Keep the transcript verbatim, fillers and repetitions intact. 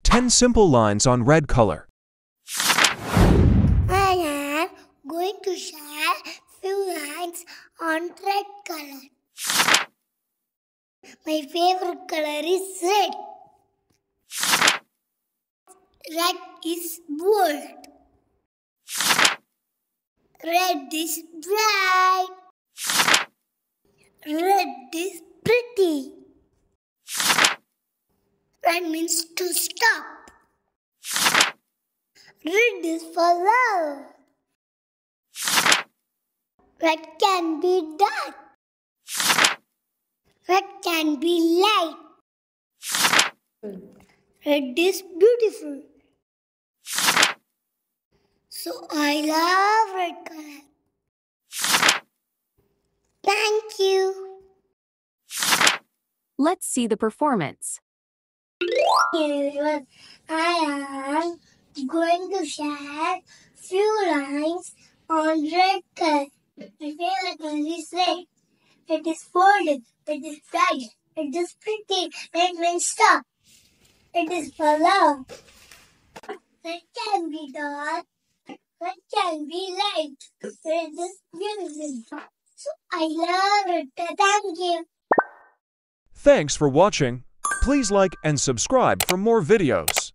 ten simple lines on red color. I am going to share few lines on red color. My favorite color is red. Red is bold. Red is bright. Red is pretty. Red means to stop. Red is for love. Red can be dark. Red can be light. Red is beautiful. So I love red color. Thank you. Let's see the performance. Everyone, I am going to share few lines on red color. My favorite color is red. It is folded. It is bright. It is pretty. Red means stop. It is for love. Red can be dark. Red can be light. Red is beautiful. So I love it. Thank you. Thanks for watching. Please like and subscribe for more videos.